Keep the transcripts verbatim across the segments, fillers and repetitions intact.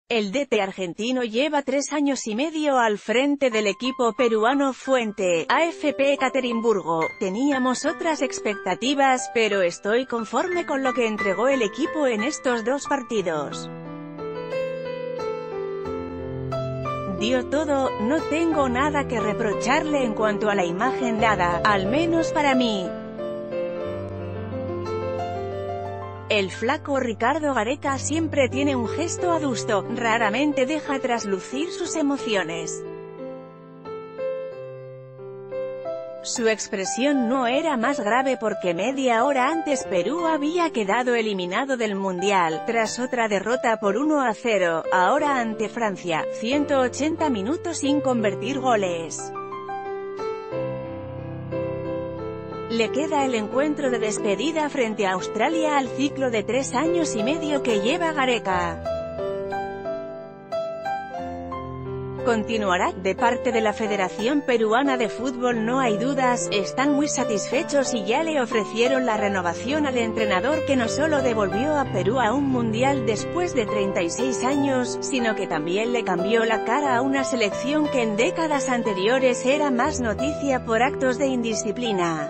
El D T argentino lleva tres años y medio al frente del equipo peruano Fuente, A F P Ekaterimburgo. Teníamos otras expectativas, pero estoy conforme con lo que entregó el equipo en estos dos partidos. Dio todo, no tengo nada que reprocharle en cuanto a la imagen dada, al menos para mí. El flaco Ricardo Gareca siempre tiene un gesto adusto, raramente deja traslucir sus emociones. Su expresión no era más grave porque media hora antes Perú había quedado eliminado del Mundial, tras otra derrota por uno a cero, ahora ante Francia, ciento ochenta minutos sin convertir goles. Le queda el encuentro de despedida frente a Australia al ciclo de tres años y medio que lleva Gareca. Continuará. De parte de la Federación Peruana de Fútbol no hay dudas, están muy satisfechos y ya le ofrecieron la renovación al entrenador que no solo devolvió a Perú a un mundial después de treinta y seis años, sino que también le cambió la cara a una selección que en décadas anteriores era más noticia por actos de indisciplina.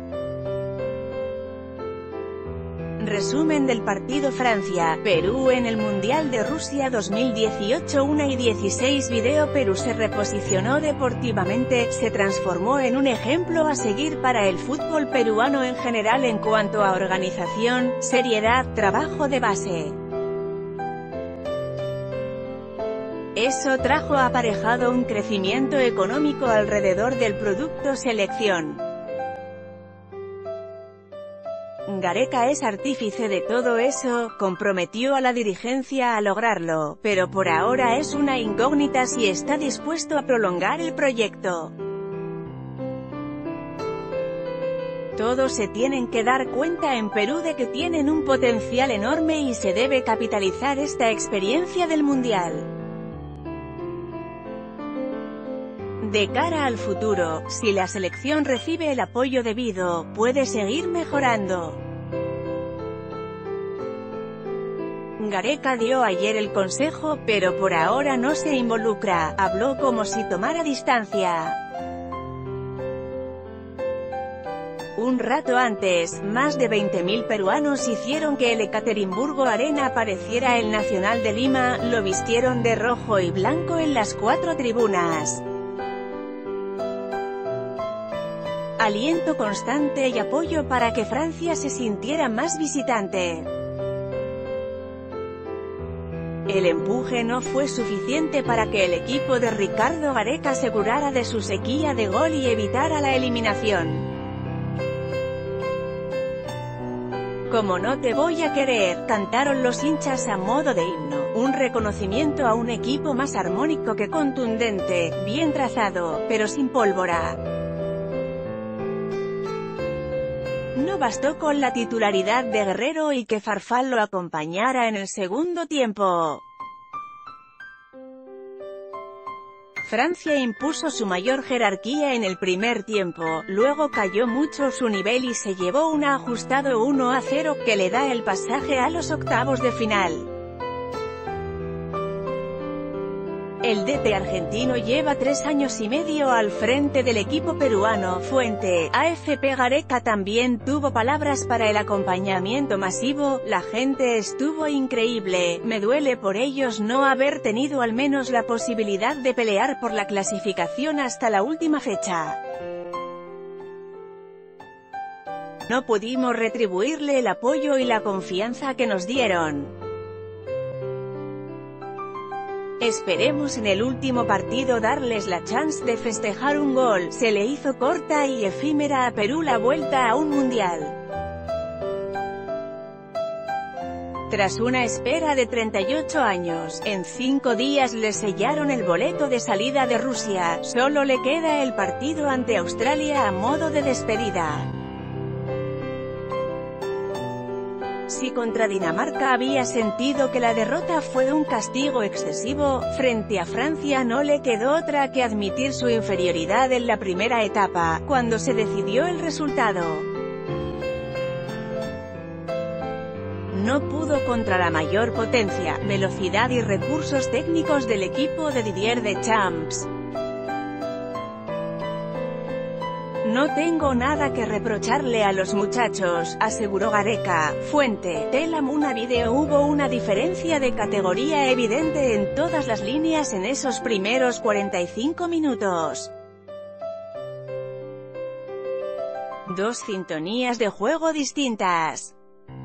Resumen del partido Francia-Perú en el Mundial de Rusia dos mil dieciocho. Una y dieciséis Video. Perú se reposicionó deportivamente, se transformó en un ejemplo a seguir para el fútbol peruano en general en cuanto a organización, seriedad, trabajo de base. Eso trajo aparejado un crecimiento económico alrededor del producto selección. Gareca es artífice de todo eso, comprometió a la dirigencia a lograrlo, pero por ahora es una incógnita si está dispuesto a prolongar el proyecto. Todos se tienen que dar cuenta en Perú de que tienen un potencial enorme y se debe capitalizar esta experiencia del Mundial. De cara al futuro, si la selección recibe el apoyo debido, puede seguir mejorando. Gareca dio ayer el consejo, pero por ahora no se involucra, habló como si tomara distancia. Un rato antes, más de veinte mil peruanos hicieron que el Ekaterimburgo Arena pareciera el Nacional de Lima, lo vistieron de rojo y blanco en las cuatro tribunas. Aliento constante y apoyo para que Francia se sintiera más visitante. El empuje no fue suficiente para que el equipo de Ricardo Gareca asegurara de su sequía de gol y evitara la eliminación. Como no te voy a querer, cantaron los hinchas a modo de himno, un reconocimiento a un equipo más armónico que contundente, bien trazado, pero sin pólvora. No bastó con la titularidad de Guerrero y que Farfán lo acompañara en el segundo tiempo. Francia impuso su mayor jerarquía en el primer tiempo, luego cayó mucho su nivel y se llevó un ajustado uno a cero, que le da el pasaje a los octavos de final. El D T argentino lleva tres años y medio al frente del equipo peruano Fuente, A F P Gareca también tuvo palabras para el acompañamiento masivo, la gente estuvo increíble, me duele por ellos no haber tenido al menos la posibilidad de pelear por la clasificación hasta la última fecha. No pudimos retribuirle el apoyo y la confianza que nos dieron. Esperemos en el último partido darles la chance de festejar un gol. Se le hizo corta y efímera a Perú la vuelta a un mundial. Tras una espera de treinta y ocho años, en cinco días le sellaron el boleto de salida de Rusia, solo le queda el partido ante Australia a modo de despedida. Si contra Dinamarca había sentido que la derrota fue un castigo excesivo, frente a Francia no le quedó otra que admitir su inferioridad en la primera etapa, cuando se decidió el resultado. no pudo contra la mayor potencia, velocidad y recursos técnicos del equipo de Didier Deschamps. No tengo nada que reprocharle a los muchachos, aseguró Gareca. Fuente: Telamuna Video. Hubo una diferencia de categoría evidente en todas las líneas en esos primeros cuarenta y cinco minutos. Dos sintonías de juego distintas.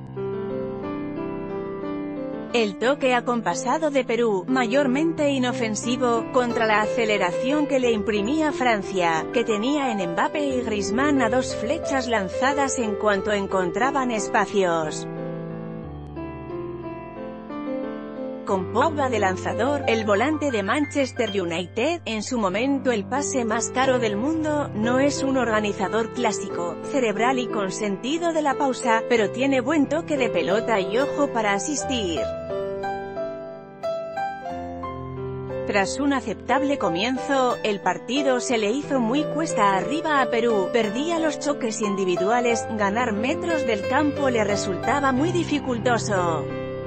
El toque acompasado de Perú, mayormente inofensivo, contra la aceleración que le imprimía Francia, que tenía en Mbappé y Griezmann a dos flechas lanzadas en cuanto encontraban espacios. Con Pogba de lanzador, el volante de Manchester United, en su momento el pase más caro del mundo, no es un organizador clásico, cerebral y con sentido de la pausa, pero tiene buen toque de pelota y ojo para asistir. Tras un aceptable comienzo, el partido se le hizo muy cuesta arriba a Perú, perdía los choques individuales, ganar metros del campo le resultaba muy dificultoso.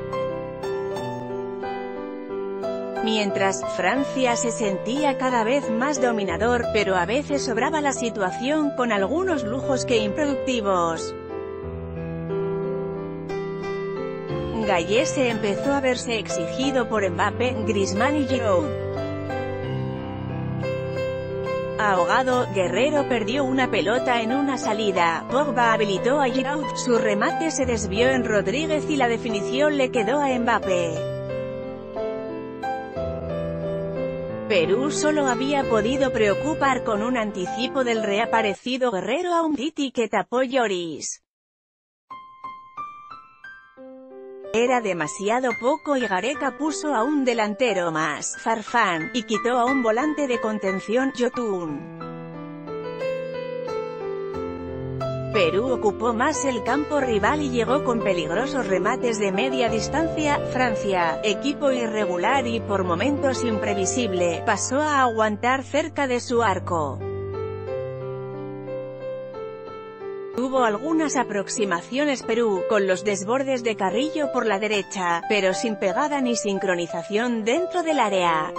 Mientras, Francia se sentía cada vez más dominador, pero a veces sobraba la situación con algunos lujos que improductivos. Gallese empezó a verse exigido por Mbappé, Griezmann y Giroud. Ahogado, Guerrero perdió una pelota en una salida, Pogba habilitó a Giroud, su remate se desvió en Rodríguez y la definición le quedó a Mbappé. Perú solo había podido preocupar con un anticipo del reaparecido Guerrero a un Titi que tapó Lloris. Era demasiado poco y Gareca puso a un delantero más, Farfán, y quitó a un volante de contención, Yotun. Perú ocupó más el campo rival y llegó con peligrosos remates de media distancia. Francia, equipo irregular y por momentos imprevisible, pasó a aguantar cerca de su arco. Tuvo algunas aproximaciones Perú, con los desbordes de Carrillo por la derecha, pero sin pegada ni sincronización dentro del área.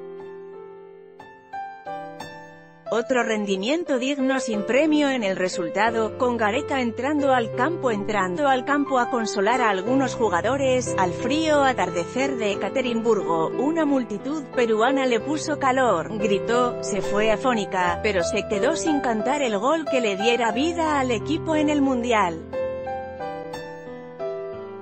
Otro rendimiento digno sin premio en el resultado, con Gareca entrando al campo entrando al campo a consolar a algunos jugadores. Al frío atardecer de Ekaterimburgo, una multitud peruana le puso calor, gritó, se fue afónica, pero se quedó sin cantar el gol que le diera vida al equipo en el Mundial.